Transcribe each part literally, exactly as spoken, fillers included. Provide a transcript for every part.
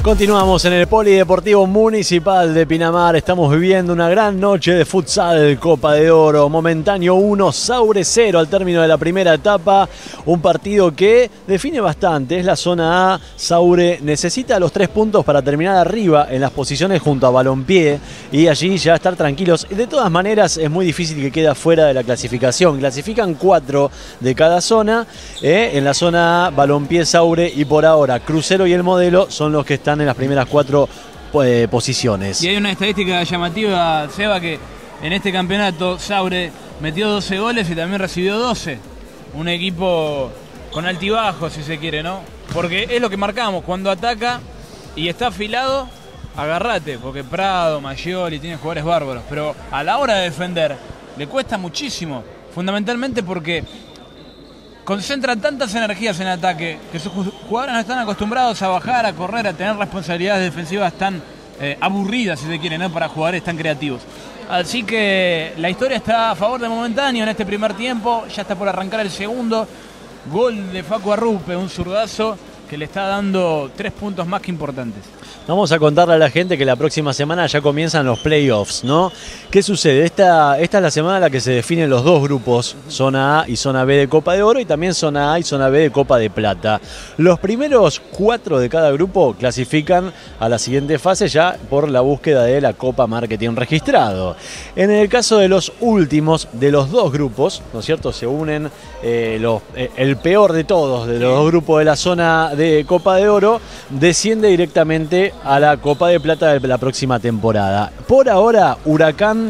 Continuamos en el Polideportivo Municipal de Pinamar. Estamos viviendo una gran noche de futsal, Copa de Oro. Momentáneo uno, Saure cero al término de la primera etapa. Un partido que define bastante. Es la zona A. Saure necesita los tres puntos para terminar arriba en las posiciones junto a Balompié y allí ya estar tranquilos. De todas maneras es muy difícil que quede fuera de la clasificación. Clasifican cuatro de cada zona. Eh, en la zona A, Balompié, Saure y por ahora Crucero y el Modelo son los que están en las primeras cuatro eh, posiciones. Y hay una estadística llamativa, Seba, que en este campeonato Saure metió doce goles y también recibió doce. Un equipo con altibajos, si se quiere, ¿no? Porque es lo que marcamos, cuando ataca y está afilado, agarrate, porque Prado, Maggioli tienen jugadores bárbaros, pero a la hora de defender le cuesta muchísimo, fundamentalmente porque concentran tantas energías en ataque que sus jugadores no están acostumbrados a bajar, a correr, a tener responsabilidades defensivas tan eh, aburridas, si se quiere, ¿no? Para jugadores tan creativos. Así que la historia está a favor de Momentáneo en este primer tiempo. Ya está por arrancar el segundo. Gol de Facu Arrupe, un zurdazo que le está dando tres puntos más que importantes. Vamos a contarle a la gente que la próxima semana ya comienzan los playoffs, ¿no? ¿Qué sucede? Esta, esta es la semana en la que se definen los dos grupos, zona A y zona B de Copa de Oro, y también zona A y zona B de Copa de Plata. Los primeros cuatro de cada grupo clasifican a la siguiente fase ya por la búsqueda de la Copa Marketing registrado. En el caso de los últimos de los dos grupos, ¿no es cierto? Se unen eh, los, eh, el peor de todos de los dos grupos de la zona de Copa de Oro, desciende directamente a la Copa de Plata de la próxima temporada. Por ahora, Huracán,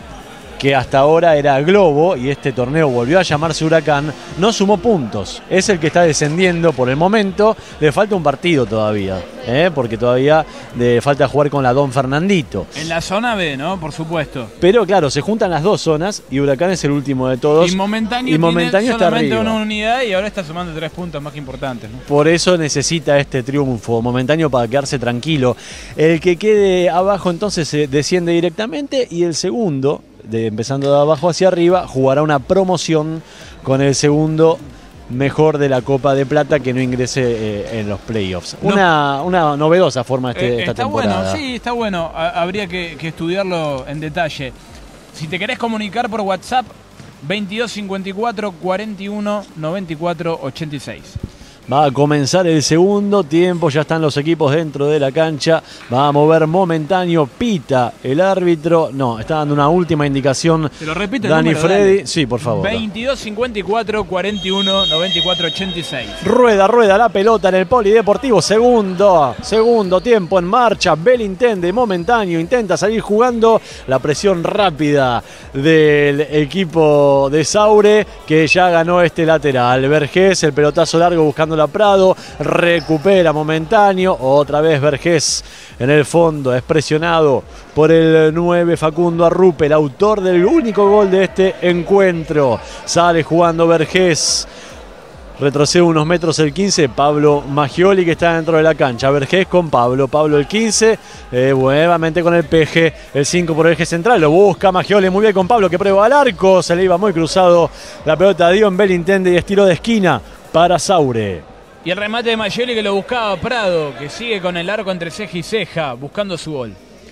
que hasta ahora era Globo y este torneo volvió a llamarse Huracán, no sumó puntos. Es el que está descendiendo por el momento. Le falta un partido todavía, ¿eh? Porque todavía le falta jugar con la Don Fernandito. En la zona B, ¿no? Por supuesto. Pero claro, se juntan las dos zonas y Huracán es el último de todos. Y Momentáneo, y Momentáneo tiene está solamente arriba. una unidad y ahora está sumando tres puntos más que importantes, ¿no? Por eso necesita este triunfo Momentáneo para quedarse tranquilo. El que quede abajo entonces se desciende directamente y el segundo, de, empezando de abajo hacia arriba, jugará una promoción con el segundo mejor de la Copa de Plata que no ingrese eh, en los playoffs. No. Una, una novedosa forma este, eh, esta está temporada. Bueno, sí, está bueno. Habría que, que estudiarlo en detalle. Si te querés comunicar por WhatsApp, veintidós cincuenta y cuatro, cuarenta y uno, noventa y cuatro, ochenta y seis. Va a comenzar el segundo tiempo, ya están los equipos dentro de la cancha. Va a mover Momentáneo, pita el árbitro. No, está dando una última indicación. ¿Te lo repite el Dani número? Freddy, Dale. sí, por favor. veintidós cincuenta y cuatro, cuarenta y uno, noventa y cuatro, ochenta y seis. Rueda, rueda la pelota en el Polideportivo. Segundo, segundo tiempo en marcha. Belintende, Momentáneo, intenta salir jugando. La presión rápida del equipo de Saure, que ya ganó este lateral. Vergés, el pelotazo largo buscando la Prado, recupera Momentáneo, otra vez Vergés en el fondo, es presionado por el nueve Facundo Arrupe, el autor del único gol de este encuentro. Sale jugando Vergés, retrocede unos metros el quince, Pablo Maggioli, que está dentro de la cancha. Vergés con Pablo, Pablo el quince, eh, nuevamente con el peje, el cinco por el eje central, lo busca Maggioli muy bien con Pablo, que prueba al arco, se le iba muy cruzado la pelota, dio en Belintende y estilo de esquina para Saure. Y el remate de Maggioli que lo buscaba Prado, que sigue con el arco entre ceja y ceja, buscando su gol.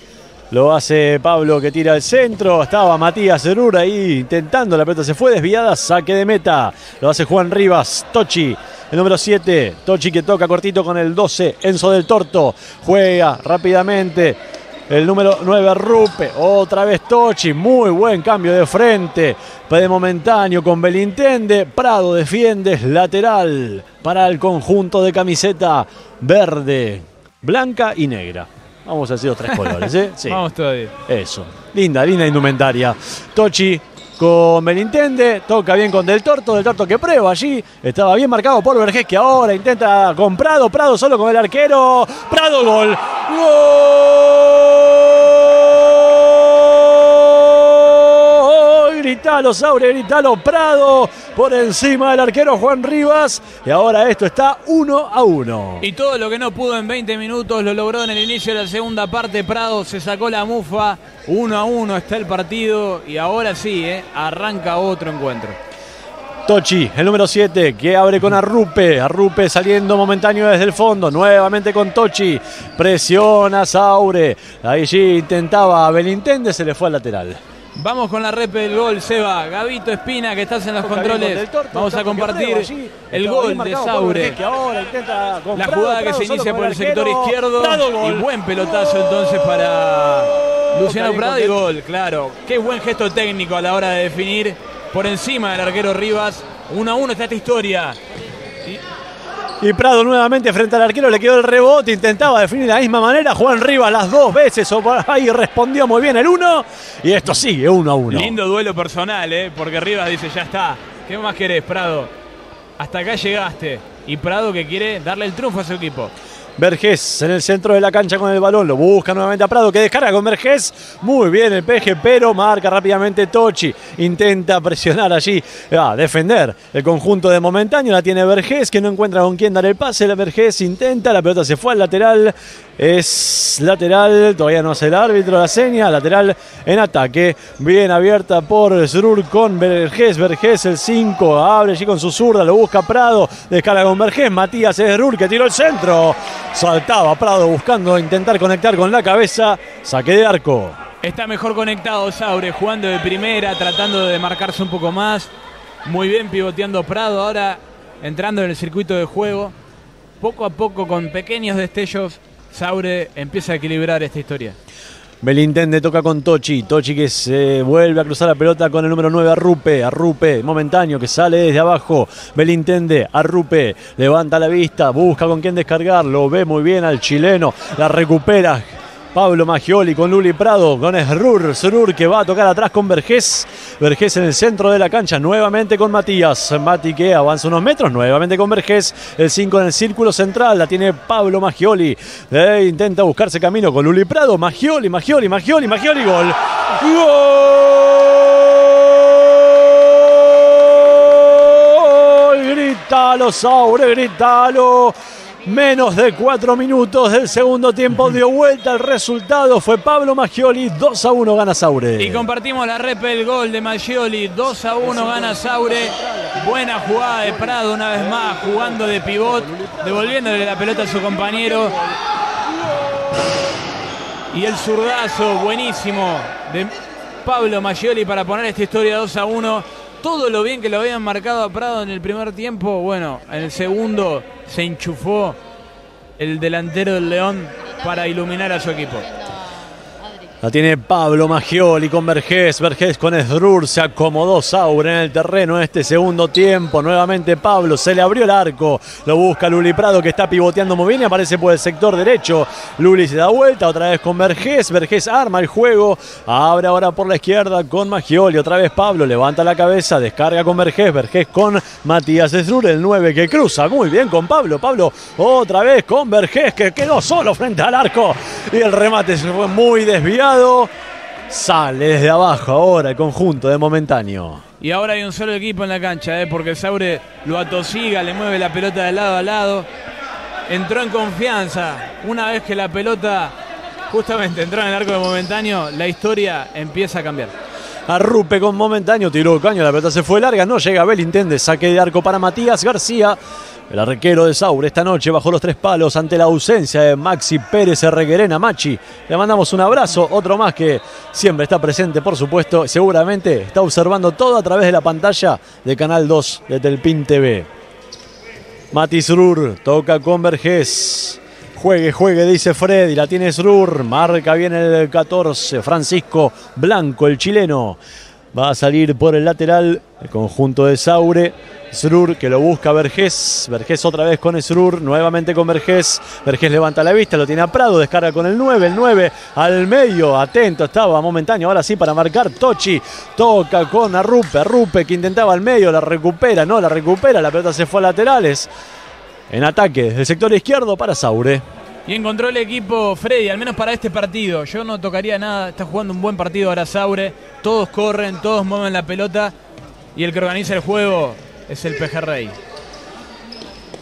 Lo hace Pablo, que tira al centro. Estaba Matías Cerura ahí intentando. La pelota se fue desviada. Saque de meta. Lo hace Juan Rivas. Tochi, el número siete. Tochi que toca cortito con el doce. Enzo del Torto. Juega rápidamente. El número nueve, Rupe. Otra vez Tochi. Muy buen cambio de frente. De Momentáneo con Belintende. Prado defiende. Lateral para el conjunto de camiseta verde, blanca y negra. Vamos a hacer los tres colores, ¿eh? Sí. Vamos todavía. Eso. Linda, linda indumentaria. Tochi con Belintende. Toca bien con Del Torto. Del Torto que prueba allí. Estaba bien marcado por Vergés, que ahora intenta con Prado. Prado solo con el arquero. Prado, gol. ¡Gol! Gritalo, Saure, gritalo, Prado. Por encima del arquero Juan Rivas. Y ahora esto está uno a uno. Y todo lo que no pudo en veinte minutos lo logró en el inicio de la segunda parte. Prado se sacó la mufa. uno a uno está el partido. Y ahora sí, ¿eh? Arranca otro encuentro. Tochi, el número siete, que abre con Arrupe. Arrupe saliendo momentáneo desde el fondo. Nuevamente con Tochi. Presiona Saure. Allí intentaba Belintende, se le fue al lateral. Vamos con la rep del gol, Seba. Gabito Espina, que estás en los controles. Vamos a compartir el gol de Saure. La jugada que se inicia por el sector izquierdo. Y buen pelotazo entonces para Luciano Prado y gol, claro. Qué buen gesto técnico a la hora de definir. Por encima del arquero Rivas. uno a uno está esta historia. Y Prado nuevamente frente al arquero, le quedó el rebote, intentaba definir de la misma manera. Juan Rivas las dos veces, o por ahí respondió muy bien el uno. Y esto sigue uno a uno. Lindo duelo personal, ¿eh? Porque Rivas dice, ya está. ¿Qué más querés, Prado? Hasta acá llegaste. Y Prado que quiere darle el triunfo a su equipo. Vergés en el centro de la cancha con el balón, lo busca nuevamente a Prado, que descarga con Vergés, muy bien el peje, pero marca rápidamente Tochi, intenta presionar allí, a defender el conjunto de Momentáneo, la tiene Vergés, que no encuentra con quién dar el pase, la Vergés intenta, la pelota se fue al lateral, es lateral, todavía no hace el árbitro la seña, lateral en ataque, bien abierta por Srur con Vergés, Vergés el cinco, abre allí con su zurda, lo busca Prado, descarga con Vergés, Matías Srur que tiró el centro. Saltaba Prado buscando intentar conectar con la cabeza. Saque de arco. Está mejor conectado Saure, jugando de primera, tratando de marcarse un poco más. Muy bien pivoteando Prado, ahora entrando en el circuito de juego. Poco a poco, con pequeños destellos, Saure empieza a equilibrar esta historia. Belintende toca con Tochi, Tochi que se vuelve a cruzar la pelota con el número nueve, Arrupe, Arrupe, momentáneo que sale desde abajo, Belintende, Arrupe, levanta la vista, busca con quién descargar, lo ve muy bien al chileno, la recupera Pablo Maggioli con Luli Prado, con Srur, Srur que va a tocar atrás con Vergés, Vergés en el centro de la cancha, nuevamente con Matías, Mati que avanza unos metros, nuevamente con Vergés, el cinco en el círculo central, la tiene Pablo Maggioli, eh, intenta buscarse camino con Luli Prado, Maggioli, Maggioli, Maggioli, Maggioli, gol, gol, grítalo Saure, grítalo. Menos de cuatro minutos del segundo tiempo dio vuelta el resultado. Fue Pablo Maggioli, dos a uno gana Saure. Y compartimos la rep el gol de Maggioli, dos a uno gana Saure. Buena jugada de Prado una vez más, jugando de pivot, devolviéndole la pelota a su compañero. Y el zurdazo buenísimo de Pablo Maggioli para poner esta historia dos a uno. Todo lo bien que lo habían marcado a Prado en el primer tiempo, bueno, en el segundo se enchufó el delantero del León para iluminar a su equipo. La tiene Pablo Maggioli con Vergés, Vergés con Srur, se acomodó Saure en el terreno en este segundo tiempo, nuevamente Pablo, se le abrió el arco, lo busca Luli Prado que está pivoteando muy bien y aparece por el sector derecho, Luli se da vuelta, otra vez con Vergés, Vergés arma el juego, abre ahora por la izquierda con Maggioli, otra vez Pablo, levanta la cabeza, descarga con Vergés, Vergés con Matías Srur, el nueve que cruza, muy bien con Pablo, Pablo otra vez con Vergés que quedó solo frente al arco y el remate se fue muy desviado. Sale desde abajo ahora el conjunto de Momentáneo. Y ahora hay un solo equipo en la cancha, ¿eh? Porque Saure lo atosiga, le mueve la pelota de lado a lado. Entró en confianza. Una vez que la pelota justamente entró en el arco de Momentáneo, la historia empieza a cambiar. Arrupe con Momentáneo, tiró caño, la pelota se fue larga, no llega Belintende, saque de arco para Matías García. El arquero de Saure esta noche bajó los tres palos ante la ausencia de Maxi Pérez Reguerena. Machi, le mandamos un abrazo, otro más que siempre está presente, por supuesto, seguramente está observando todo a través de la pantalla de Canal dos de Telpin T V. Mati Srur toca con Vergés. Juegue, juegue, dice Freddy, la tiene Srur, marca bien el catorce, Francisco Blanco, el chileno. Va a salir por el lateral el conjunto de Saure. Srur que lo busca Vergés. Vergés otra vez con Srur. Nuevamente con Vergés. Vergés levanta la vista. Lo tiene a Prado. Descarga con el nueve. El nueve al medio. Atento estaba Momentáneo. Ahora sí para marcar Tochi. Toca con Arrupe. Arrupe que intentaba al medio. La recupera. No la recupera. La pelota se fue a laterales. En ataque desde el sector izquierdo para Saure. Y encontró el equipo Freddy, al menos para este partido. Yo no tocaría nada, está jugando un buen partido ahora Saure. Todos corren, todos mueven la pelota. Y el que organiza el juego es el Pejerrey.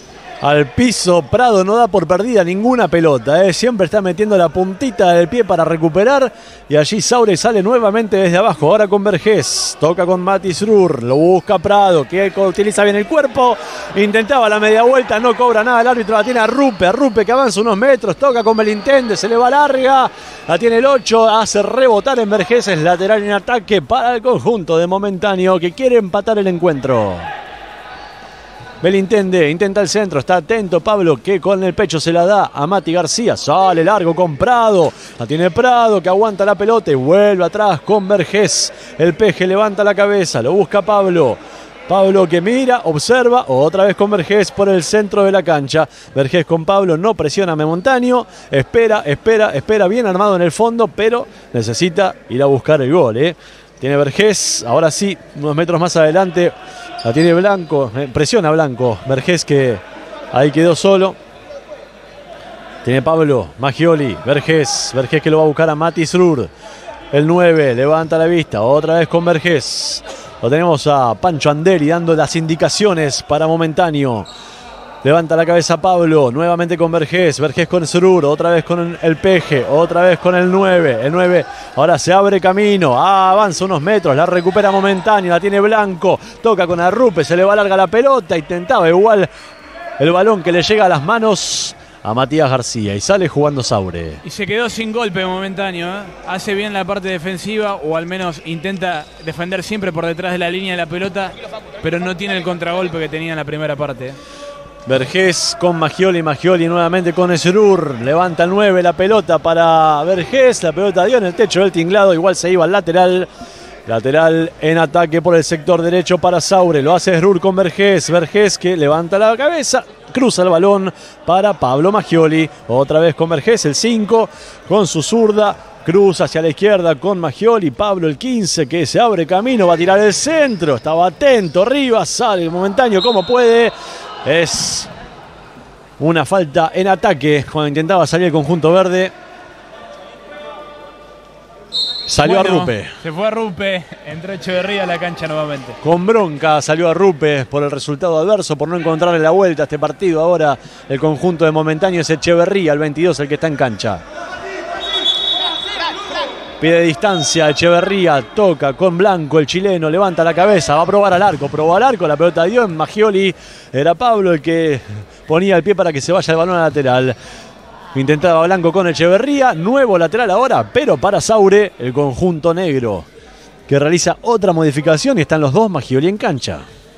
al piso. Prado no da por perdida ninguna pelota, ¿eh? Siempre está metiendo la puntita del pie para recuperar. Y allí Saure sale nuevamente desde abajo. Ahora con Vergés. Toca con Mati Srur. Lo busca Prado, que utiliza bien el cuerpo. Intentaba la media vuelta, no cobra nada el árbitro. La tiene a Rupe. A Rupe que avanza unos metros. Toca con Belintende, se le va larga. La tiene el ocho. Hace rebotar en Vergés. Es lateral en ataque para el conjunto de Momentáneo, que quiere empatar el encuentro. Belintende intenta el centro, está atento Pablo, que con el pecho se la da a Mati García. Sale largo con Prado, la tiene Prado, que aguanta la pelota y vuelve atrás con Vergés. El Peje levanta la cabeza, lo busca Pablo. Pablo que mira, observa, otra vez con Vergés por el centro de la cancha. Vergés con Pablo, no presiona a Momentáneo, espera, espera, espera, bien armado en el fondo, pero necesita ir a buscar el gol, ¿eh? Tiene Vergés, ahora sí, unos metros más adelante, la tiene Blanco, eh, presiona Blanco. Vergés que ahí quedó solo. Tiene Pablo, Maggioli, Vergés, Vergés que lo va a buscar a Mati Srur. El nueve, levanta la vista, otra vez con Vergés. Lo tenemos a Pancho Anderi dando las indicaciones para Momentáneo. Levanta la cabeza Pablo, nuevamente con Vergés, Vergés con Srur, otra vez con el Peje, otra vez con el nueve. El nueve ahora se abre camino, ah, avanza unos metros, la recupera Momentáneo, la tiene Blanco, toca con Arrupe, se le va larga la pelota, intentaba igual el balón que le llega a las manos a Matías García y sale jugando Saure. Y se quedó sin golpe Momentáneo, ¿eh? Hace bien la parte defensiva, o al menos intenta defender siempre por detrás de la línea de la pelota, pero no tiene el contragolpe que tenía en la primera parte, ¿eh? Vergés con Maggioli, Maggioli nuevamente con Srur, levanta el nueve, la pelota para Vergés, la pelota dio en el techo del tinglado, igual se iba al lateral, lateral en ataque por el sector derecho para Saure, lo hace Srur con Vergés, Vergés que levanta la cabeza, cruza el balón para Pablo Maggioli, otra vez con Vergés, el cinco, con su zurda, cruza hacia la izquierda con Maggioli, Pablo el quince que se abre camino, va a tirar el centro, estaba atento, arriba, sale Momentáneo como puede. Es una falta en ataque cuando intentaba salir el conjunto verde. Salió bueno, a Rupe. Se fue a Rupe, entró Echeverría a la cancha nuevamente. Con bronca salió a Rupe por el resultado adverso, por no encontrarle la vuelta a este partido. Ahora el conjunto de Momentáneo es Echeverría, el veintidós, el que está en cancha. Pide distancia Echeverría, toca con Blanco, el chileno, levanta la cabeza, va a probar al arco, probó al arco, la pelota dio en Maggioli, era Pablo el que ponía el pie para que se vaya el balón al lateral. Intentaba Blanco con Echeverría, nuevo lateral ahora, pero para Saure, el conjunto negro, que realiza otra modificación y están los dos Maggioli en cancha.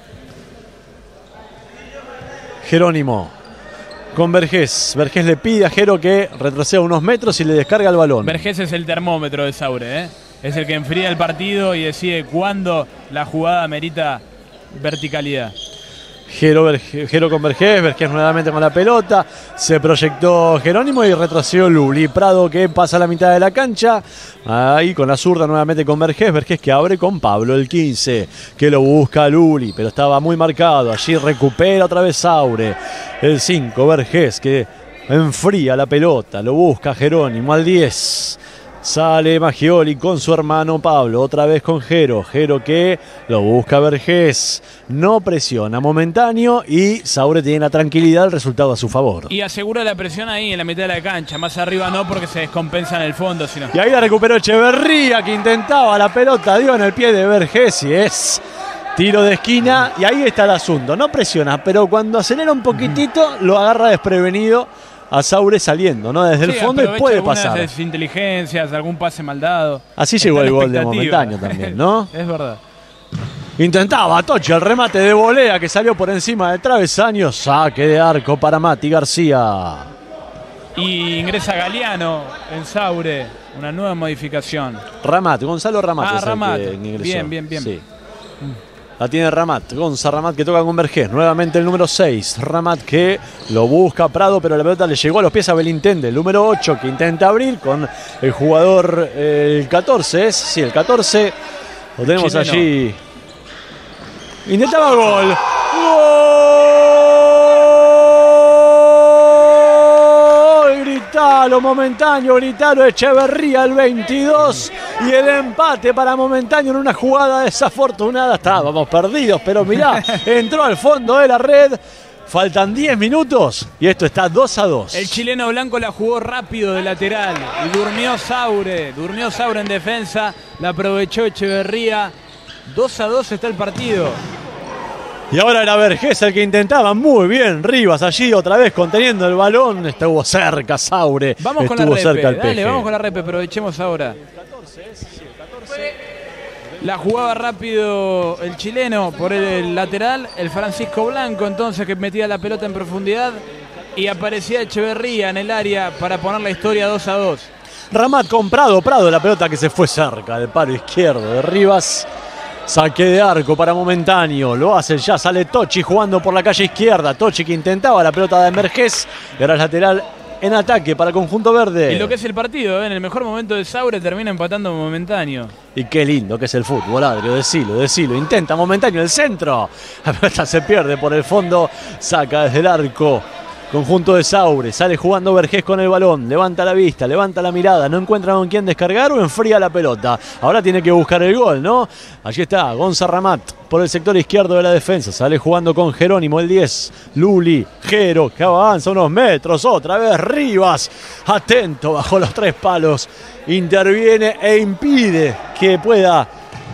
Jerónimo. Con Vergés. Vergés le pide a Jero que retroceda unos metros y le descarga el balón. Vergés es el termómetro de Saure, ¿eh? Es el que enfría el partido y decide cuándo la jugada merita verticalidad. Jero, Jero con Vergés, Vergés nuevamente con la pelota, se proyectó Jerónimo y retrocedió Luli. Prado que pasa a la mitad de la cancha, ahí con la zurda nuevamente con Vergés, Vergés que abre con Pablo el quince, que lo busca Luli, pero estaba muy marcado, allí recupera otra vez Saure, el cinco, Vergés que enfría la pelota, lo busca Jerónimo al diez. Sale Maggioli con su hermano Pablo, otra vez con Jero, Jero que lo busca Vergés, no presiona Momentáneo y Saure tiene la tranquilidad del resultado a su favor. Y asegura la presión ahí en la mitad de la cancha, más arriba no porque se descompensa en el fondo, sino... Y ahí la recuperó Echeverría que intentaba la pelota, dio en el pie de Vergés y es tiro de esquina y ahí está el asunto, no presiona, pero cuando acelera un poquitito lo agarra desprevenido a Saure saliendo, ¿no? Desde sí, el fondo y puede pasar. De sus inteligencias, algún pase mal dado. Así llegó el gol de Momentáneo también, ¿no? Es verdad. Intentaba Tochi el remate de volea que salió por encima del travesaño. Saque de arco para Mati García. Y ingresa Galeano en Saure. Una nueva modificación. Ramat, Gonzalo Ramat. Ah, Ramat. Bien, bien, bien. Sí. La tiene Ramat, Gonza Ramat que toca con Vergés, nuevamente el número seis, Ramat que lo busca Prado, pero la pelota le llegó a los pies a Belintende, el número ocho que intenta abrir con el jugador, el catorce es, sí, el catorce, lo tenemos chileno. Allí, intentaba gol, gol, gritalo Momentáneo, gritalo Echeverría el veintidós. Y el empate para Momentáneo en una jugada desafortunada. Estábamos perdidos, pero mirá, entró al fondo de la red. Faltan diez minutos y esto está dos a dos. El chileno Blanco la jugó rápido de lateral y durmió Saure. Durmió Saure en defensa. La aprovechó Echeverría. dos a dos está el partido. Y ahora era Vergés el que intentaba muy bien. Rivas allí otra vez conteniendo el balón. Estuvo cerca Saure. Vamos Estuvo con la repe. cerca el Dale, Peje. vamos con la repe. Aprovechemos ahora. La jugaba rápido el chileno por el lateral. El Francisco Blanco entonces que metía la pelota en profundidad. Y aparecía Echeverría en el área para poner la historia dos a dos. Ramat con Prado. Prado la pelota que se fue cerca del palo izquierdo de Rivas. Saque de arco para Momentáneo. Lo hace ya. Sale Tochi jugando por la calle izquierda. Tochi que intentaba la pelota de Vergés. Y ahora es lateral en ataque para el conjunto verde. Y lo que es el partido, ¿eh? En el mejor momento de Saure termina empatando Momentáneo. Y qué lindo que es el fútbol, Adrio. Decilo, decilo. Intenta Momentáneo el centro. La pelota se pierde por el fondo. Saca desde el arco. Conjunto de Saure, sale jugando Vergés con el balón, levanta la vista, levanta la mirada, no encuentra con quién descargar o enfría la pelota. Ahora tiene que buscar el gol, ¿no? Allí está Gonza Ramat por el sector izquierdo de la defensa, sale jugando con Jerónimo el diez, Luli, Jero, que avanza unos metros, otra vez Rivas, atento bajo los tres palos, interviene e impide que pueda...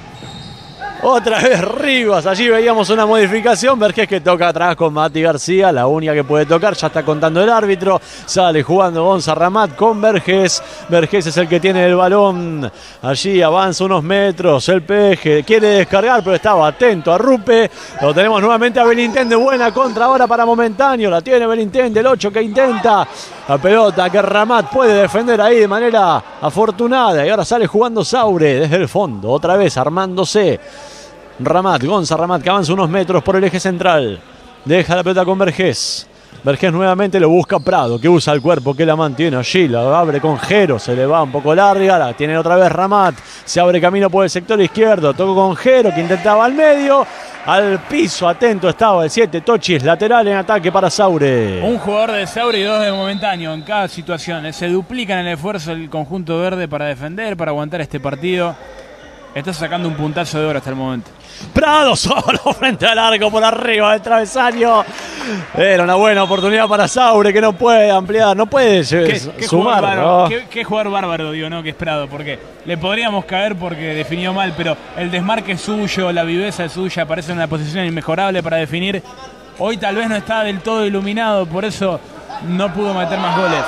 Otra vez Rivas, allí veíamos una modificación, Vergés que toca atrás con Mati García, la única que puede tocar, ya está contando el árbitro, sale jugando Gonza Ramat con Vergés, Vergés es el que tiene el balón, allí avanza unos metros, el Peje quiere descargar pero estaba atento a Rupe, lo tenemos nuevamente a Belintende, buena contra ahora para Momentáneo, la tiene Belintende, el ocho que intenta, la pelota que Ramat puede defender ahí de manera afortunada y ahora sale jugando Saure desde el fondo, otra vez armándose. Ramat, Gonza Ramat que avanza unos metros por el eje central. Deja la pelota con Vergés. Vergés nuevamente lo busca Prado, que usa el cuerpo, que la mantiene allí. La abre con Jero, se le va un poco larga. La tiene otra vez Ramat. Se abre camino por el sector izquierdo. Tocó con Jero, que intentaba al medio. Al piso, atento estaba el siete. Tochis, lateral en ataque para Saure. Un jugador de Saure y dos de Momentáneo en cada situación. Se duplican el esfuerzo el conjunto verde para defender, para aguantar este partido. Está sacando un puntazo de oro hasta el momento. Prado solo frente al arco por arriba del travesaño. Era una buena oportunidad para Saure que no puede ampliar, no puede ¿Qué, qué sumar. Jugador bárbaro, ¿no? ¿Qué, qué jugador bárbaro, digo, ¿no? Que es Prado, porque le podríamos caer porque definió mal, pero el desmarque es suyo, la viveza es suya, aparece en una posición inmejorable para definir. Hoy tal vez no está del todo iluminado, por eso no pudo meter más goles.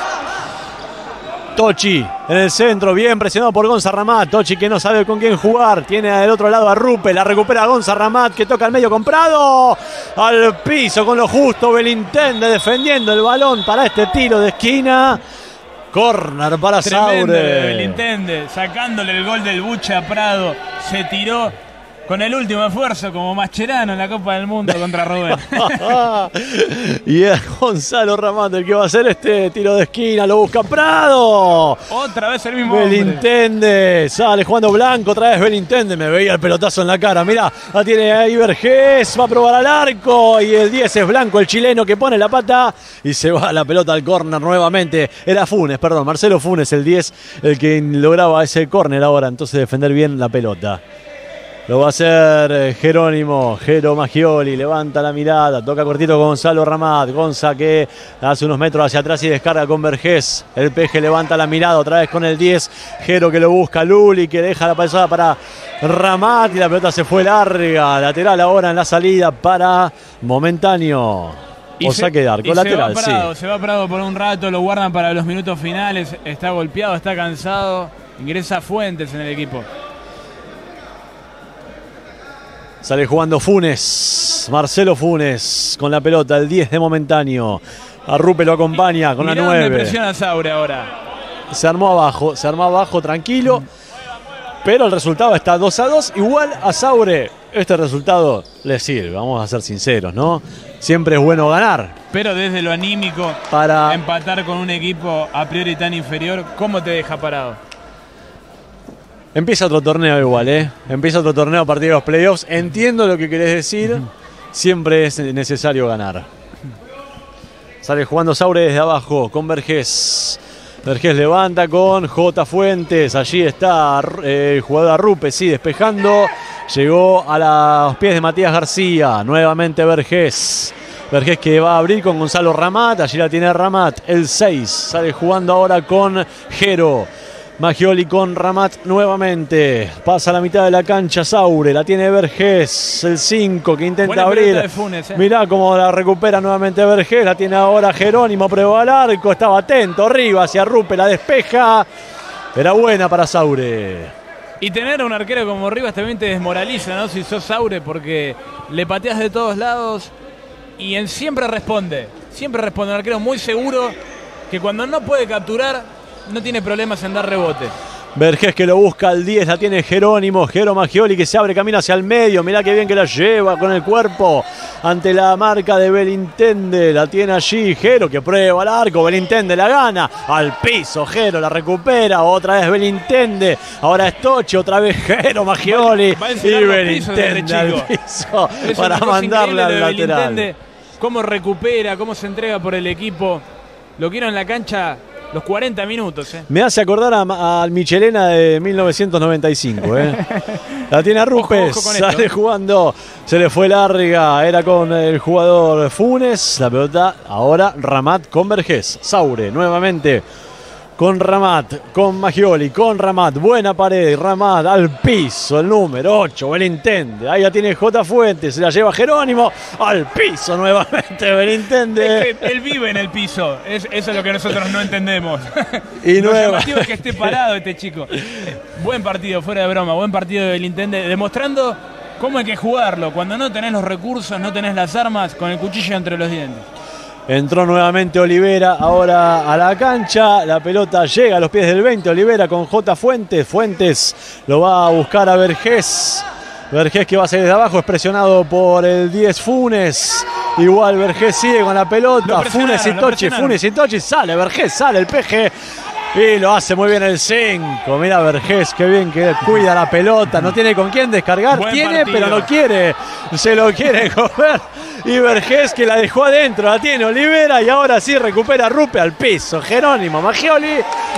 Tochi en el centro, bien presionado por Gonza Ramat. Tochi que no sabe con quién jugar. Tiene del otro lado a Rupe. La recupera Gonza Ramat que toca al medio con Prado. Al piso con lo justo. Belintende defendiendo el balón para este tiro de esquina. Corner para Tremendo Saure. Belintende, sacándole el gol del Bucha a Prado. Se tiró con el último esfuerzo como Mascherano en la Copa del Mundo contra Rubén. Y es Gonzalo Ramat el que va a hacer este tiro de esquina. Lo busca Prado. Otra vez el mismo Belintende. Hombre. Sale jugando Blanco. Otra vez Belintende. Me veía el pelotazo en la cara. Mirá, la tiene ahí Vergés. Va a probar al arco. Y el diez es Blanco, el chileno que pone la pata. Y se va la pelota al córner nuevamente. Era Funes, perdón. Marcelo Funes, el diez, el que lograba ese córner ahora. Entonces defender bien la pelota. Lo va a hacer Jerónimo, Jero Maggioli, levanta la mirada, toca cortito con Gonzalo Ramat, Gonza que hace unos metros hacia atrás y descarga con Vergés, el Peje levanta la mirada otra vez con el diez, Jero que lo busca, Luli que deja la pasada para Ramat y la pelota se fue larga, lateral ahora en la salida para Momentáneo. Y o se, saque de arco, y lateral, se va Prado, sí. Se va Prado por un rato, lo guardan para los minutos finales, está golpeado, está cansado, ingresa Fuentes en el equipo. Sale jugando Funes, Marcelo Funes con la pelota, el diez de Momentáneo. A Rupe lo acompaña con Mirá la nueve. dónde presiona Saure ahora. Se armó abajo, se armó abajo tranquilo. Pero el resultado está dos a dos. Igual a Saure este resultado le sirve, vamos a ser sinceros, ¿no? Siempre es bueno ganar. Pero desde lo anímico, para empatar con un equipo a priori tan inferior, ¿cómo te deja parado? Empieza otro torneo igual, ¿eh? Empieza otro torneo a partir de los playoffs. Entiendo lo que querés decir. Siempre es necesario ganar. Sale jugando Saure desde abajo con Vergés. Vergés levanta con J. Fuentes. Allí está eh, el jugador Rupe, sí, despejando. Llegó a los pies de Matías García. Nuevamente Vergés. Vergés que va a abrir con Gonzalo Ramat. Allí la tiene Ramat, el seis. Sale jugando ahora con Jero. Maggioli con Ramat nuevamente. Pasa a la mitad de la cancha Saure. La tiene Vergés, el cinco, que intenta Buena abrir. de Funes, eh. Mirá cómo la recupera nuevamente Vergés. La tiene ahora Jerónimo. Prueba al arco. Estaba atento. Arriba hacia Rupe. La despeja. Era buena para Saure. Y tener a un arquero como Rivas también te desmoraliza, ¿no? Si sos Saure, porque le pateas de todos lados y él siempre responde. Siempre responde. Un arquero muy seguro que cuando no puede capturar no tiene problemas en dar rebote. Vergés que lo busca al diez, la tiene Jerónimo. Jero Maggioli que se abre camino hacia el medio. Mirá qué bien que la lleva con el cuerpo ante la marca de Belintende. La tiene allí Jero que prueba el arco. Belintende la gana. Al piso Jero la recupera. Otra vez Belintende. Ahora es Tochi. Otra vez Jero Maggioli. Va, va y Belintende al piso para mandarle al lateral. Belintende, cómo recupera, cómo se entrega por el equipo. Lo quiero en la cancha los cuarenta minutos. Eh. Me hace acordar al Michelena de mil novecientos noventa y cinco. Eh. La tiene a Rupes, ojo, ojo sale esto. Jugando, se le fue larga, era con el jugador Funes. La pelota ahora Ramat con Vergés. Saure nuevamente con Ramat, con Maggioli, con Ramat. Buena pared, Ramat al piso, el número ocho, Belintende. Ahí la tiene J. Fuentes, se la lleva Jerónimo. Al piso nuevamente Belintende. Es que él vive en el piso, es, eso es lo que nosotros no entendemos. Y lo nueva. llamativo es que esté parado este chico. Buen partido, fuera de broma, buen partido de Belintende, demostrando cómo hay que jugarlo. Cuando no tenés los recursos, no tenés las armas, con el cuchillo entre los dientes. Entró nuevamente Olivera ahora a la cancha. La pelota llega a los pies del veinte. Olivera con J. Fuentes. Fuentes lo va a buscar a Vergés. Vergés que va a salir de abajo. Es presionado por el diez Funes. Igual Vergés sigue con la pelota. Funes y Tochi. Funes y Tochi. Sale Vergés. Sale el peje. Y lo hace muy bien el cinco. Mira Vergés, qué bien que cuida la pelota. No tiene con quién descargar. Buen tiene, partido. pero no quiere. Se lo quiere comer. Y Vergés que la dejó adentro. La tiene Olivera. Y ahora sí recupera Rupe al piso. Jerónimo Maggioli.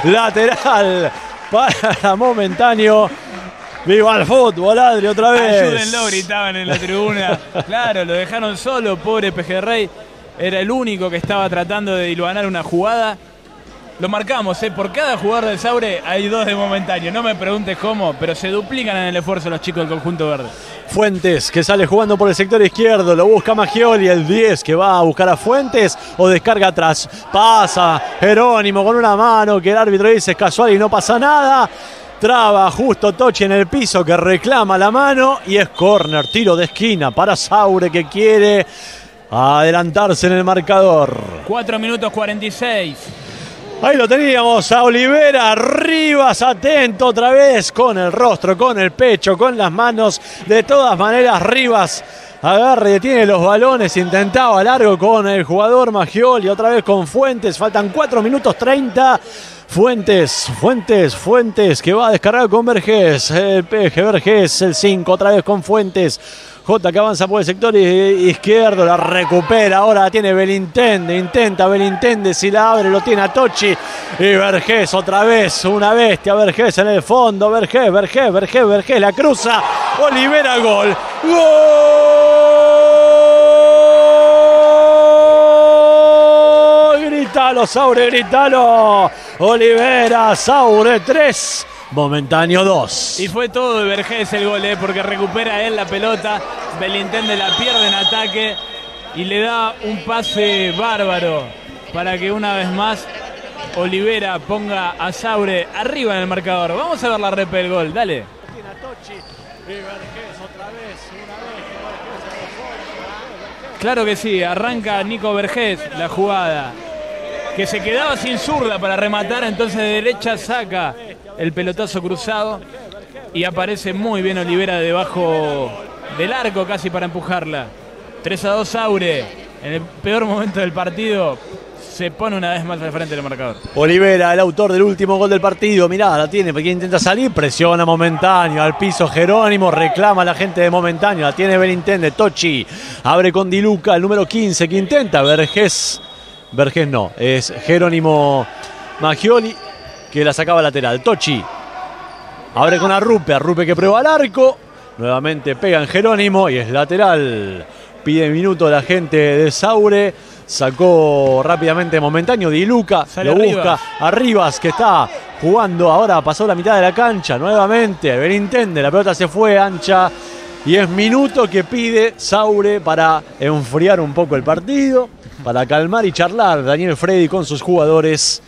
Lateral para Momentáneo. ¡Viva el fútbol, Adri, otra vez! Ayúdenlo, gritaban en la tribuna. Claro, lo dejaron solo, pobre Pejerrey. Era el único que estaba tratando de hilvanar una jugada. Lo marcamos, ¿eh? Por cada jugador del Saure hay dos de Momentáneo. No me preguntes cómo, pero se duplican en el esfuerzo los chicos del conjunto verde. Fuentes, que sale jugando por el sector izquierdo. Lo busca Maggioli, el diez, que va a buscar a Fuentes o descarga atrás. Pasa Jerónimo con una mano que el árbitro dice es casual y no pasa nada. Traba justo Tochi en el piso que reclama la mano y es córner, tiro de esquina para Saure que quiere adelantarse en el marcador. cuatro minutos cuarenta y seis. Ahí lo teníamos a Olivera, Rivas atento otra vez con el rostro, con el pecho, con las manos. De todas maneras Rivas agarra y detiene los balones, intentaba largo con el jugador Maggioli, otra vez con Fuentes, faltan cuatro minutos treinta. Fuentes, Fuentes, Fuentes que va a descargar con Vergés, el peje Vergés, el cinco otra vez con Fuentes. J que avanza por el sector izquierdo, la recupera, ahora la tiene Belintende, intenta Belintende, si la abre lo tiene a Tochi y Vergés otra vez, una bestia Vergés en el fondo, Vergés, Vergés, Vergés, Vergés, la cruza, Olivera, gol, gol, gritalo Saure, gritalo, Olivera, Saure tres. Momentáneo dos. Y fue todo de Vergés el gol, ¿eh? Porque recupera él la pelota, Belintende la pierde en ataque y le da un pase bárbaro para que una vez más Olivera ponga a Saure arriba en el marcador. Vamos a ver la repe del gol, dale. Claro que sí, arranca Nico Vergés la jugada, que se quedaba sin zurda para rematar, entonces de derecha saca el pelotazo cruzado y aparece muy bien Olivera debajo del arco casi para empujarla. tres a dos Saure, en el peor momento del partido, se pone una vez más al frente del marcador. Olivera, el autor del último gol del partido, mirá, la tiene, porque intenta salir, presiona Momentáneo, al piso Jerónimo, reclama a la gente de Momentáneo, la tiene Belintende, Tochi, abre con Di Luca, el número quince que intenta, Vergés, Vergés no, es Jerónimo Maggioli, que la sacaba lateral. Tochi abre con Arrupe, Arrupe que prueba al arco, nuevamente pega en Jerónimo y es lateral pide minuto la gente de Saure. Sacó rápidamente Momentáneo, Di Luca, Sale lo Rivas. busca a Rivas, que está jugando ahora, pasó la mitad de la cancha nuevamente. Belintende, la pelota se fue ancha y es minuto que pide Saure para enfriar un poco el partido, para calmar y charlar Daniel Freddy con sus jugadores.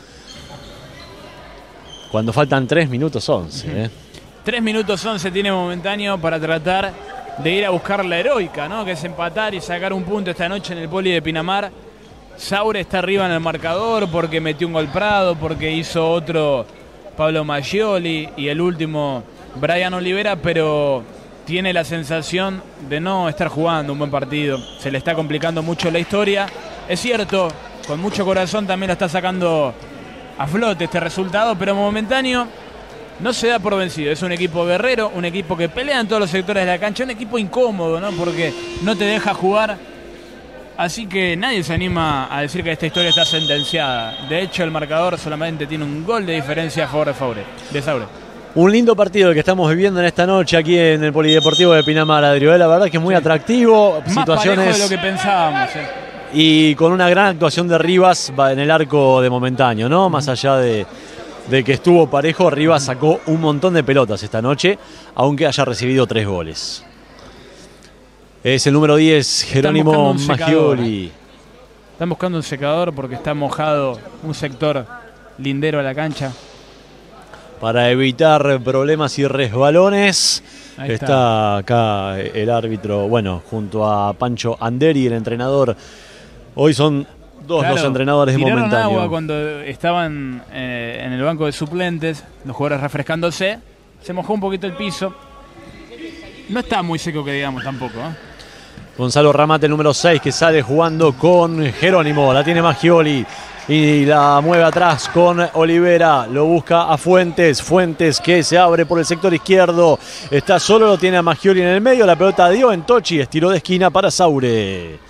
Cuando faltan tres minutos once. ¿eh? tres minutos once tiene Momentáneo para tratar de ir a buscar la heroica, ¿no? Que es empatar y sacar un punto esta noche en el Poli de Pinamar. Saure está arriba en el marcador porque metió un gol Prado, porque hizo otro Pablo Maggioli y el último Brian Olivera, pero tiene la sensación de no estar jugando un buen partido. Se le está complicando mucho la historia. Es cierto, con mucho corazón también lo está sacando a flote este resultado, pero Momentáneo no se da por vencido. Es un equipo guerrero, un equipo que pelea en todos los sectores de la cancha, un equipo incómodo, ¿no? Porque no te deja jugar. Así que nadie se anima a decir que esta historia está sentenciada. De hecho, el marcador solamente tiene un gol de diferencia a favor de Saure. De Saure. Un lindo partido el que estamos viviendo en esta noche aquí en el Polideportivo de Pinamar, Adrio. La verdad que es muy sí. atractivo. Más situaciones parejo de lo que pensábamos. ¿eh? Y con una gran actuación de Rivas en el arco de Momentáneo, ¿no? Más allá de, de que estuvo parejo, Rivas sacó un montón de pelotas esta noche, aunque haya recibido tres goles. Es el número diez, Jerónimo Maggioli. ¿eh? Están buscando un secador porque está mojado un sector lindero a la cancha. Para evitar problemas y resbalones. Está. está acá el árbitro, bueno, junto a Pancho Anderi, el entrenador. Hoy son dos claro, los entrenadores de Momentáneo. Tiraron agua cuando estaban eh, en el banco de suplentes, los jugadores refrescándose. Se mojó un poquito el piso. No está muy seco que digamos tampoco, ¿eh? Gonzalo Ramat, el número seis, que sale jugando con Jerónimo. La tiene Maggioli y la mueve atrás con Olivera. Lo busca a Fuentes. Fuentes que se abre por el sector izquierdo. Está solo, lo tiene a Maggioli en el medio. La pelota dio en Tochi. Estiró de esquina para Saure.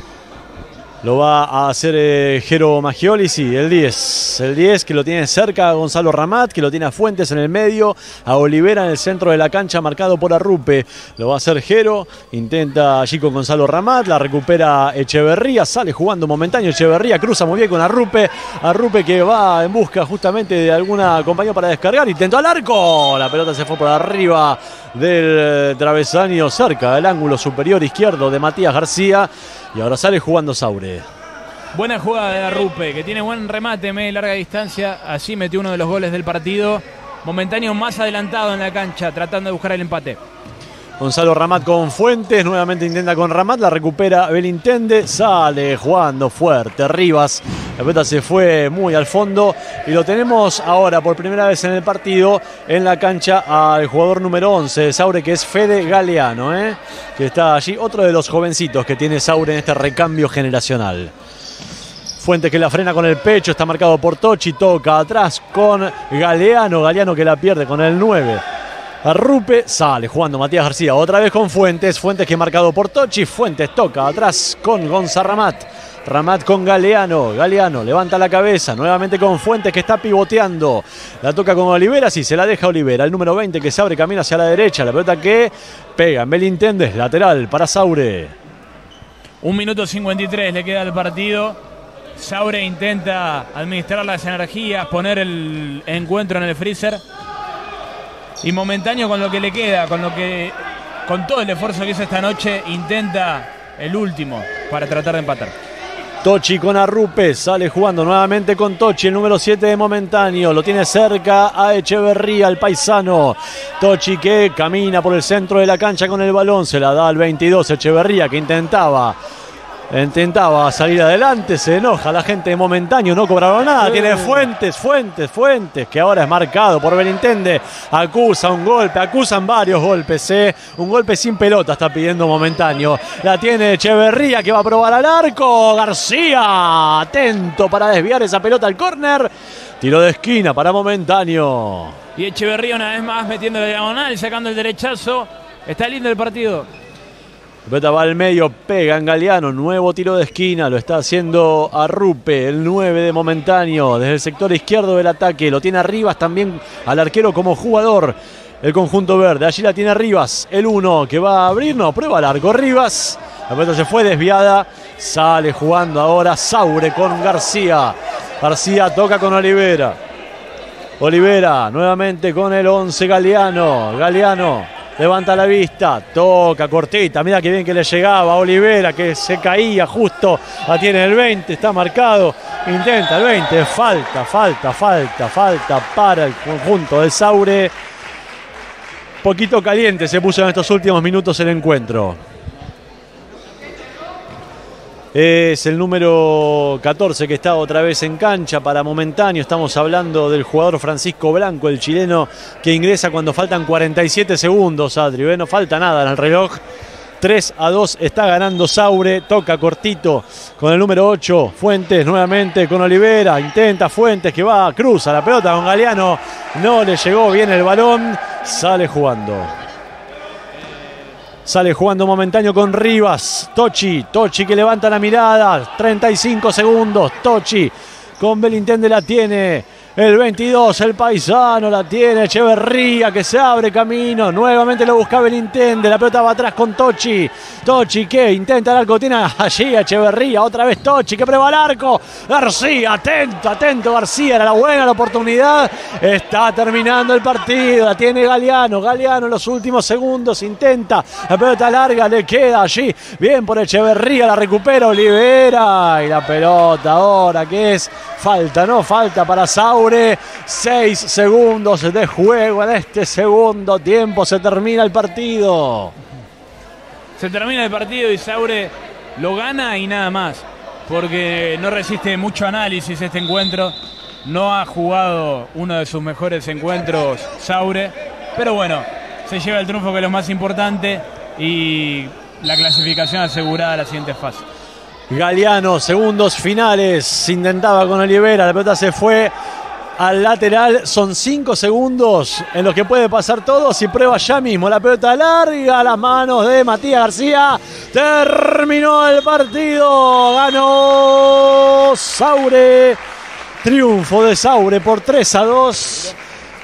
Lo va a hacer eh, Jero Maggioli, sí, el diez. El diez que lo tiene cerca a Gonzalo Ramat, que lo tiene a Fuentes en el medio, a Olivera en el centro de la cancha, marcado por Arrupe. Lo va a hacer Jero, intenta allí con Gonzalo Ramat, la recupera Echeverría, sale jugando Momentáneo Echeverría, cruza muy bien con Arrupe. Arrupe que va en busca justamente de alguna compañía para descargar, intentó al arco, la pelota se fue por arriba del travesaño, cerca del ángulo superior izquierdo de Matías García. Y ahora sale jugando Saure. Buena jugada de Arrupe, que tiene buen remate, media y larga distancia. Así metió uno de los goles del partido. Momentáneo más adelantado en la cancha, tratando de buscar el empate. Gonzalo Ramat con Fuentes, nuevamente intenta con Ramat, la recupera Belintende, sale jugando fuerte Rivas. La pelota se fue muy al fondo y lo tenemos ahora por primera vez en el partido en la cancha al jugador número once de Saure, que es Fede Galeano, ¿eh? que está allí, otro de los jovencitos que tiene Saure en este recambio generacional. Fuentes que la frena con el pecho, está marcado por Tochi, toca atrás con Galeano, Galeano que la pierde con el nueve. Arrupe, sale jugando Matías García, otra vez con Fuentes, Fuentes que marcado por Tochi, Fuentes toca atrás con Gonza Ramat, Ramat con Galeano, Galeano levanta la cabeza, nuevamente con Fuentes que está pivoteando, la toca con Olivera, sí, se la deja Olivera, el número veinte que se abre camino hacia la derecha, la pelota que pega en Belintende, lateral para Saure. Un minuto cincuenta y tres le queda al partido, Saure intenta administrar las energías, poner el encuentro en el freezer. Y Momentáneo con lo que le queda, con lo que, con todo el esfuerzo que hizo esta noche, intenta el último para tratar de empatar. Tochi con Arrupe, sale jugando nuevamente con Tochi, el número siete de Momentáneo, lo tiene cerca a Echeverría, el paisano. Tochi que camina por el centro de la cancha con el balón, se la da al veintidós, Echeverría que intentaba... Intentaba salir adelante, se enoja la gente de Momentáneo, no cobraron nada, tiene Fuentes, Fuentes, Fuentes, que ahora es marcado por Belintende, acusa un golpe, acusan varios golpes, ¿eh? Un golpe sin pelota está pidiendo Momentáneo, la tiene Echeverría que va a probar al arco, García, atento para desviar esa pelota al córner, tiro de esquina para Momentáneo. Y Echeverría una vez más metiendo la diagonal, sacando el derechazo, está lindo el partido. La pelota va al medio, pega en Galeano, nuevo tiro de esquina, lo está haciendo Arrupe, el nueve de Momentáneo, desde el sector izquierdo del ataque, lo tiene a Rivas también al arquero como jugador, el conjunto verde, allí la tiene Rivas, el uno que va a abrir, no, prueba largo, Rivas, La pelota se fue desviada. Sale jugando ahora Saure con García. García toca con Olivera. Olivera nuevamente con el once Galeano. Galeano levanta la vista, toca cortita, mira que bien que le llegaba a Olivera, que se caía justo, la tiene el veinte, está marcado, intenta el veinte, falta, falta, falta, falta para el conjunto del Saure. Poquito caliente se puso en estos últimos minutos el encuentro. Es el número catorce que está otra vez en cancha para momentáneo. Estamos hablando del jugador Francisco Blanco, el chileno, que ingresa cuando faltan cuarenta y siete segundos, Adri. ¿eh? No falta nada en el reloj. tres a dos está ganando Saure. Toca cortito con el número ocho. Fuentes nuevamente con Olivera. Intenta Fuentes que va, cruza la pelota con Galeano. No le llegó bien el balón. Sale jugando. Sale jugando momentáneo con Rivas. Tochi, Tochi que levanta la mirada. treinta y cinco segundos. Tochi con Belintende la tiene. El veintidós, el paisano la tiene. Echeverría que se abre camino. Nuevamente lo busca Belintende. La pelota va atrás con Tochi. Tochi que intenta el arco. Tiene allí a Echeverría. Otra vez Tochi que prueba el arco. García, atento, atento García. Era la buena la oportunidad. Está terminando el partido. La tiene Galeano. Galeano en los últimos segundos intenta. La pelota larga le queda allí. Bien por Echeverría. La recupera Olivera. Y la pelota ahora que es falta, ¿no? Falta para Saúl. Seis segundos de juego en este segundo tiempo. Se termina el partido. Se termina el partido y Saure lo gana y nada más. Porque no resiste mucho análisis este encuentro. No ha jugado uno de sus mejores encuentros Saure. Pero bueno, se lleva el triunfo que es lo más importante. Y la clasificación asegurada a la siguiente fase. Galeano, segundos finales. Intentaba con Olivera. La pelota se fue al lateral. Son cinco segundos en los que puede pasar todo. Si prueba ya mismo la pelota larga a las manos de Matías García. Terminó el partido. Ganó Saure. Triunfo de Saure por tres a dos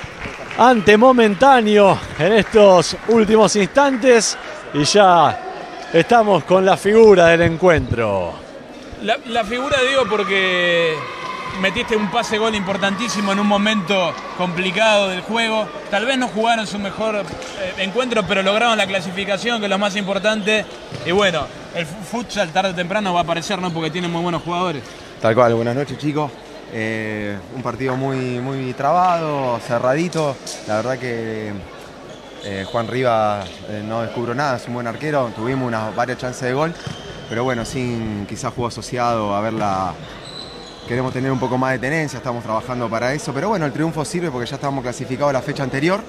ante Momentáneo en estos últimos instantes. Y ya estamos con la figura del encuentro. La, la figura digo porque metiste un pase gol importantísimo en un momento complicado del juego. Tal vez no jugaron su mejor eh, encuentro, pero lograron la clasificación, que es lo más importante. Y bueno, el futsal tarde o temprano va a aparecer, ¿no? Porque tiene muy buenos jugadores. Tal cual, buenas noches chicos. Eh, un partido muy, muy trabado, cerradito. La verdad que eh, Juan Rivas eh, no descubrió nada, es un buen arquero. Tuvimos unas varias chances de gol, pero bueno, sin quizás juego asociado a verla. Queremos tener un poco más de tenencia, estamos trabajando para eso, pero bueno, el triunfo sirve porque ya estábamos clasificados la fecha anterior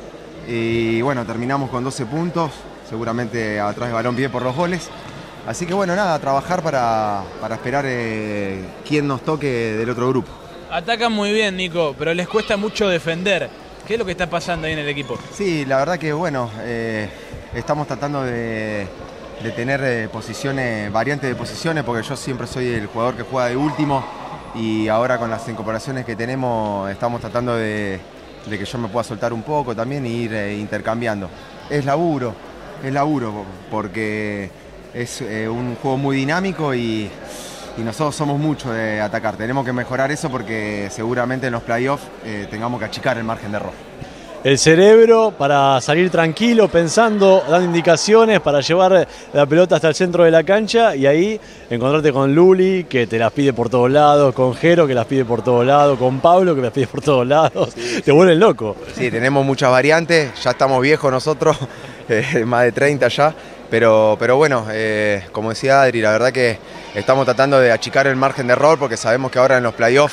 y bueno, terminamos con doce puntos, seguramente atrás de balón bien por los goles. Así que bueno, nada, trabajar para, para esperar eh, quién nos toque del otro grupo. Atacan muy bien, Nico, pero les cuesta mucho defender. ¿Qué es lo que está pasando ahí en el equipo? Sí, la verdad que bueno, eh, estamos tratando de, de tener eh, posiciones, variantes de posiciones, porque yo siempre soy el jugador que juega de último. Y ahora con las incorporaciones que tenemos estamos tratando de, de que yo me pueda soltar un poco también e ir eh, intercambiando. Es laburo, es laburo porque es eh, un juego muy dinámico y, y nosotros somos mucho de atacar. Tenemos que mejorar eso porque seguramente en los playoffs eh, tengamos que achicar el margen de error. El cerebro para salir tranquilo, pensando, dando indicaciones para llevar la pelota hasta el centro de la cancha y ahí encontrarte con Luli, que te las pide por todos lados, con Jero, que las pide por todos lados, con Pablo, que las pide por todos lados. Sí, te vuelven loco. Sí, tenemos muchas variantes, ya estamos viejos nosotros, eh, más de treinta ya, pero, pero bueno, eh, como decía Adri, la verdad que estamos tratando de achicar el margen de error porque sabemos que ahora en los playoffs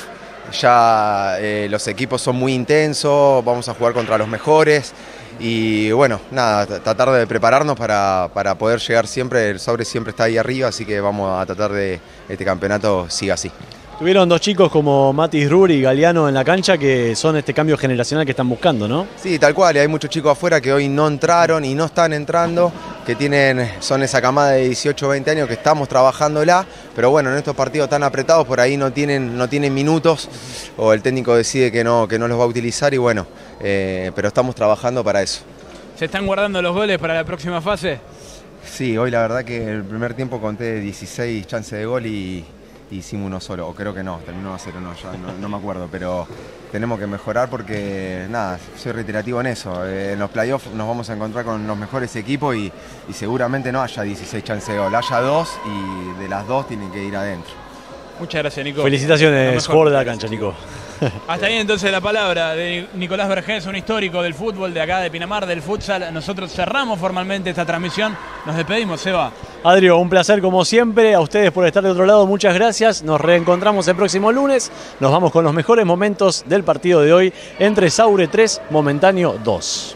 ya eh, los equipos son muy intensos, vamos a jugar contra los mejores y bueno, nada, tratar de prepararnos para, para poder llegar siempre, el Saure siempre está ahí arriba, así que vamos a tratar de que este campeonato siga así. Tuvieron dos chicos como Matis Ruri y Galeano en la cancha que son este cambio generacional que están buscando, ¿no? Sí, tal cual, y hay muchos chicos afuera que hoy no entraron y no están entrando, que tienen, son esa camada de dieciocho o veinte años que estamos trabajándola, pero bueno, en estos partidos tan apretados por ahí no tienen, no tienen minutos o el técnico decide que no, que no los va a utilizar y bueno, eh, pero estamos trabajando para eso. ¿Se están guardando los goles para la próxima fase? Sí, hoy la verdad que el primer tiempo conté dieciséis chances de gol y, y hicimos uno solo, o creo que no, terminó a cero, no, ya no, no me acuerdo, pero tenemos que mejorar porque, nada, soy reiterativo en eso. Eh, en los playoffs nos vamos a encontrar con los mejores equipos y, y seguramente no haya dieciséis chances de gol, haya dos y de las dos tienen que ir adentro. Muchas gracias, Nico. Felicitaciones, jugador de la cancha, Nico. Hasta ahí entonces la palabra de Nicolás Vergés, un histórico del fútbol de acá de Pinamar, del futsal. Nosotros cerramos formalmente esta transmisión. Nos despedimos, Seba. Adrio, un placer como siempre. A ustedes por estar de otro lado, muchas gracias. Nos reencontramos el próximo lunes. Nos vamos con los mejores momentos del partido de hoy entre Saure tres, Momentáneo dos.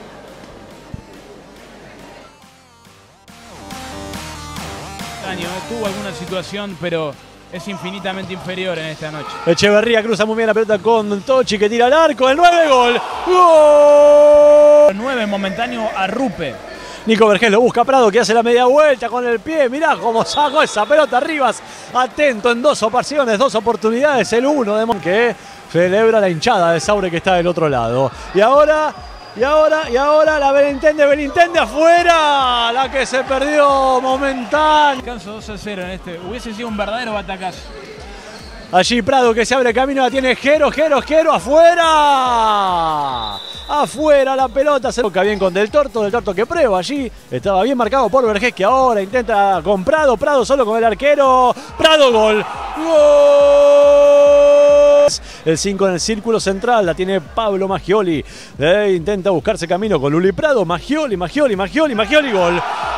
Tuvo alguna situación, pero es infinitamente inferior en esta noche. Echeverría cruza muy bien la pelota con Tochi que tira al arco. El nueve, gol. ¡Gol! El nueve, Momentáneo, Arrupe. Nico Vergés lo busca Prado que hace la media vuelta con el pie. Mirá cómo sacó esa pelota Rivas. Atento en dos ocasiones, dos oportunidades. El uno de Mon que celebra la hinchada de Saure que está del otro lado. Y ahora... Y ahora, y ahora la Belintende, Belintende afuera, la que se perdió momentáneo. Descanso dos a cero en este, hubiese sido un verdadero batacazo. Allí Prado que se abre camino, la tiene Jero, Jero, Jero, afuera. Afuera la pelota, se toca bien con Del Torto, Del Torto que prueba allí. Estaba bien marcado por Vergés que ahora intenta con Prado, Prado solo con el arquero. Prado, gol. ¡Gol! El cinco en el círculo central, la tiene Pablo Maggioli. Eh, intenta buscarse camino con Luli Prado. Maggioli, Maggioli, Maggioli, Maggioli, gol.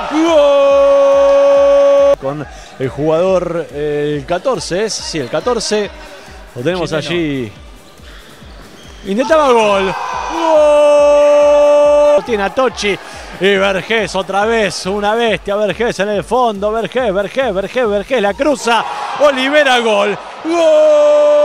¡Gol! Con el jugador, el catorce es, sí, el catorce. Lo tenemos Chileno. allí. Intentaba gol. ¡Gol! Tiene a Tochi. Y Vergés otra vez, una bestia, Vergés en el fondo, Vergés, Vergés, Vergés, Vergés, la cruza. Olivera, gol. ¡Gol!